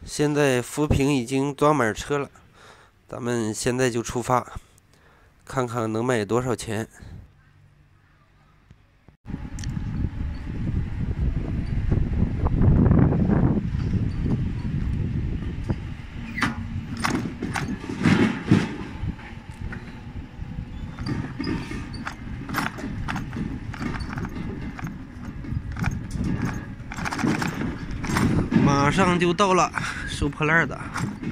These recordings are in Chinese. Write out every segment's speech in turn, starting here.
现在浮萍已经装满车了，咱们现在就出发，看看能卖多少钱。马上就到了，收破烂的。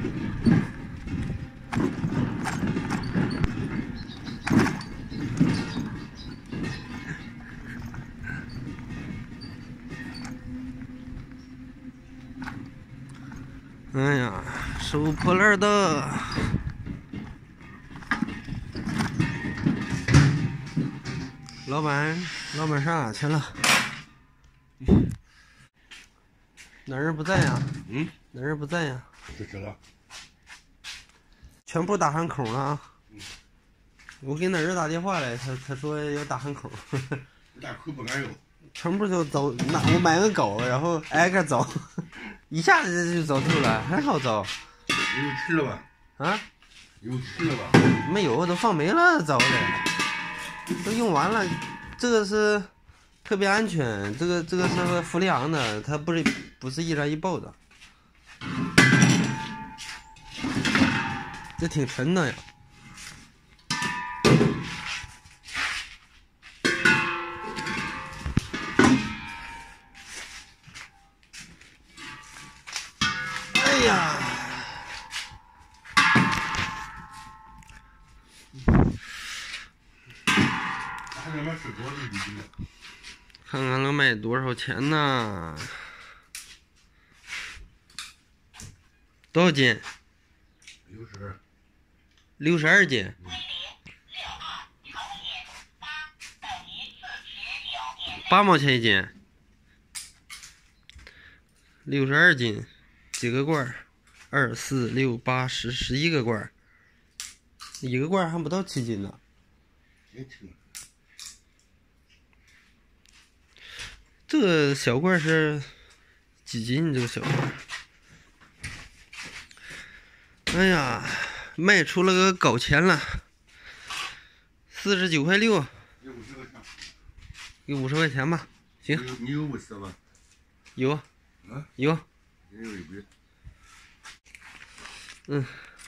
哎呀，收破烂的。老板上哪去了？哪人不在呀？哪人不在呀？ 这知道。 全部打上孔了啊！我给哪人打电话来，他说要打上孔。 大口不敢用。 全部就走，我买个狗，然后挨个走，一下子就走透了，很好走。 有吃了吧？ 啊？ 有吃了吧？ 没有，都放没了，早的，都用完了。这个是特别安全，这个是氟利昂的，它不是易燃易爆的。这挺沉的呀。哎呀！看看能卖多少钱呢？多少斤？62斤。8毛钱一斤。62斤，几个罐？2、4、6、8、10、11个罐，一个罐还不到7斤呢。这个小罐是几斤？这个小罐，哎呀，卖出了个高钱了，49.6块。给50块钱吧，行。 你有50吗？ 有。有。嗯。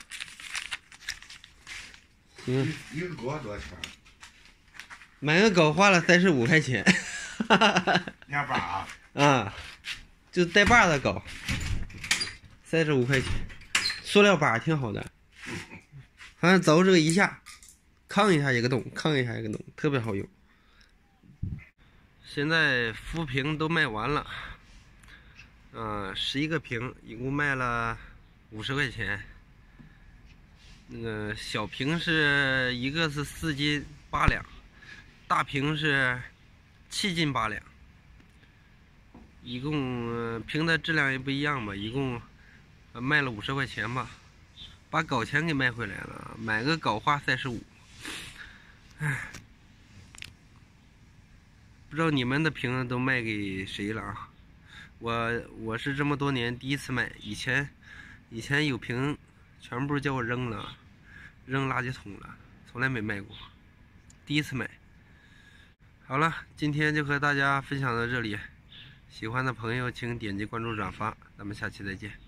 行。 一个狗多少钱？ 买个狗花了35块钱。 2把。 啊，就带把的狗，35块钱，塑料把挺好的，反正走这个一下，扛一下一个洞，扛一下一个洞，特别好用。现在浮萍都卖完了，11个萍，一共卖了50块钱。那个小萍是一个是4斤8两，大萍是7斤8两。一共萍的质量也不一样吧，一共卖了50块钱吧，把狗钱给卖回来了，买个狗花35。唉，不知道你们的萍都卖给谁了啊？我是这么多年第一次卖，以前有萍全部叫我扔了，扔垃圾桶了，从来没卖过，第一次买。好了，今天就和大家分享到这里。喜欢的朋友请点击关注转发，咱们下期再见。